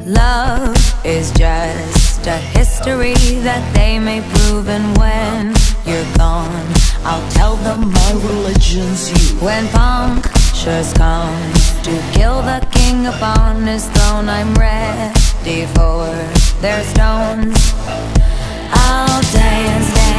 love is just a history that they may prove. And when you're gone, I'll tell them my religion's you. When punctures come to kill the king upon his throne, I'm ready for their stones. I'll dance, dance